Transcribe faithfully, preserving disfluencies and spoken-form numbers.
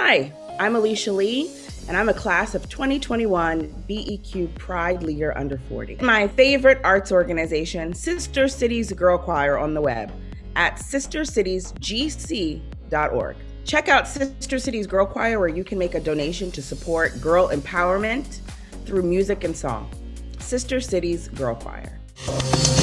Hi, I'm Alysia Lee, and I'm a class of twenty twenty-one B E Q Pride Leader under forty. My favorite arts organization, Sister Cities Girl Choir, on the web at sister cities g c dot org. Check out Sister Cities Girl Choir, where you can make a donation to support girl empowerment through music and song. Sister Cities Girl Choir.